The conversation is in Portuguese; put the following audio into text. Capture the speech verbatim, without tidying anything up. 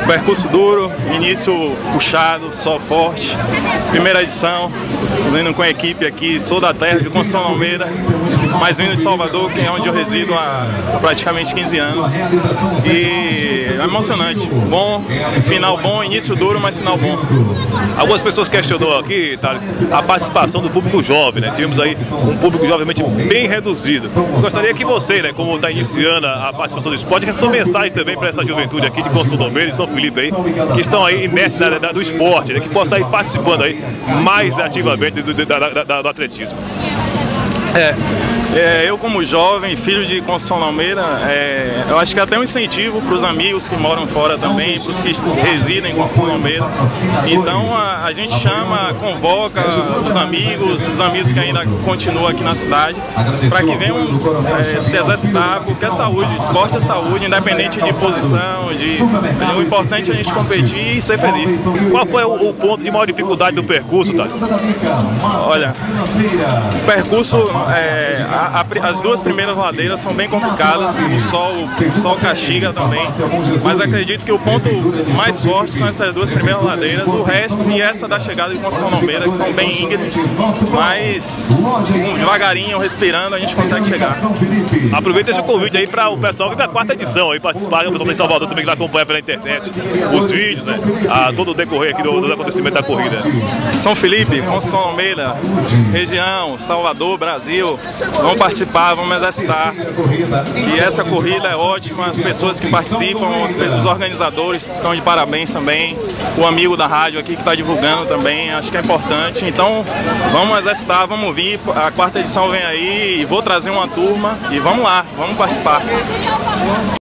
Percurso duro, início puxado, só forte. Primeira edição, vindo com a equipe aqui, sou da terra de Conceição Almeida, mas vindo de Salvador, que é onde eu resido há praticamente quinze anos. E é emocionante, bom, final bom, início duro, mas final bom. Algumas pessoas questionou aqui, Thales, a participação do público jovem, né? Tivemos aí um público jovem bem reduzido. Gostaria que você, né, como está iniciando a participação do esporte, que a sua mensagem também para essa juventude aqui de Conceição Almeida e São Felipe aí, que estão aí inertes da, da, do esporte, né, que possam estar aí participando aí mais ativamente do, do, da, da, do atletismo. É, é, eu como jovem, filho de Conceição Almeida, é, eu acho que é até um incentivo para os amigos que moram fora também, para os que residem em Conceição Almeida. Então a, a gente chama, convoca os amigos, os amigos que ainda continuam aqui na cidade, para que venham é, se exercitar, porque é saúde, esporte é saúde, independente de posição, de, é, o importante é a gente competir e ser feliz. Qual foi o, o ponto de maior dificuldade do percurso, Thales? Olha, o percurso... É, a, a, as duas primeiras ladeiras são bem complicadas, o sol, o sol castiga também, mas acredito que o ponto mais forte são essas duas primeiras ladeiras, o resto e essa da chegada de Conceição Almeida, que são bem íngremes, mas devagarinho, respirando, a gente consegue chegar. Aproveita esse convite aí para o pessoal vir para a quarta edição aí participar, o pessoal de Salvador também que vai acompanhar pela internet, os vídeos, né, a todo o decorrer aqui do, do acontecimento da corrida. São Felipe, Conceição Almeida, região, Salvador, Brasil, vamos participar, vamos exercitar. E essa corrida é ótima, as pessoas que participam, os, os organizadores estão de parabéns também, o amigo da rádio aqui que está divulgando também, acho que é importante. Então vamos exercitar, vamos vir, a quarta edição vem aí, vou trazer uma turma e vamos lá, vamos participar.